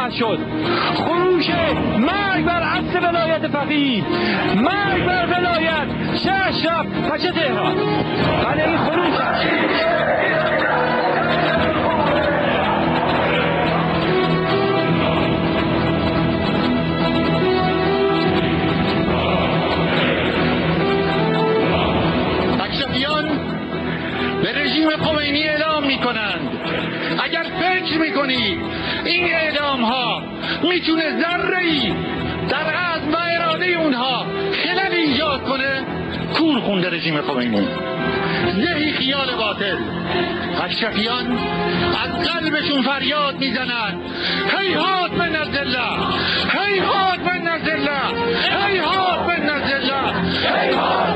خواهد شد. خروش مرگ بر عصر ولایت فقیه، مرگ بر ولایت، چه اشرف و چه تهران. بله این خروش به رژیم خمینی اعلام می کنند اگر فکر می کنید این اعلام ها میتونه ذره‌ای در عزم و اراده اونها خلل ایجاد کنه، کور خونده رژیم خمینی، زهی خیال باطل. اشرفیان از قلبشون فریاد میزنند هیهات من الذله، هیهات من الذله، هیهات من الذله، هیهات